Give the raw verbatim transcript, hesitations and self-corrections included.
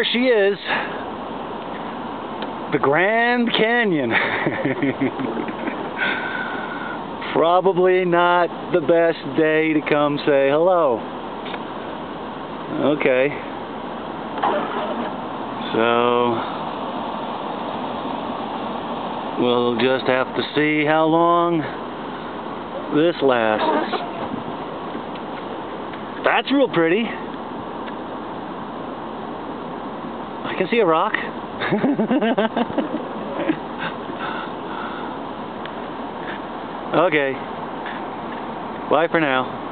she is. The Grand Canyon. Probably not the best day to come say hello. Okay. So we'll just have to see how long this lasts. That's real pretty. I can see a rock. Okay. Bye for now.